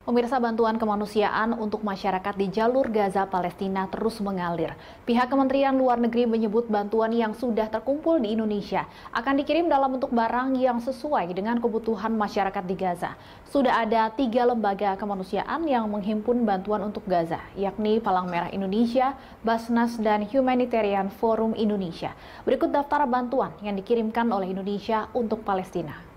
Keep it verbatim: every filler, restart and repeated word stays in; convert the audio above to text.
Pemirsa, bantuan kemanusiaan untuk masyarakat di jalur Gaza Palestina terus mengalir. Pihak Kementerian Luar Negeri menyebut bantuan yang sudah terkumpul di Indonesia akan dikirim dalam bentuk barang yang sesuai dengan kebutuhan masyarakat di Gaza. Sudah ada tiga lembaga kemanusiaan yang menghimpun bantuan untuk Gaza, yakni Palang Merah Indonesia, Basnas, dan Humanitarian Forum Indonesia. Berikut daftar bantuan yang dikirimkan oleh Indonesia untuk Palestina.